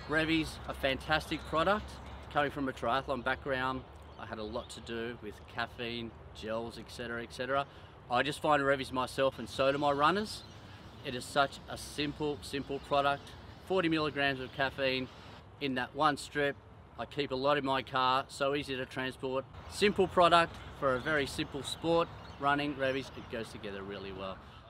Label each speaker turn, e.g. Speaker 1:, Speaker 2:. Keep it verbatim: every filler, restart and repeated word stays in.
Speaker 1: Revvies, a fantastic product. Coming from a triathlon background, I had a lot to do with caffeine, gels, et cetera, et cetera. I just find Revvies myself, and so do my runners. It is such a simple, simple product. forty milligrams of caffeine in that one strip. I keep a lot in my car, so easy to transport. Simple product for a very simple sport. Running, Revvies, it goes together really well.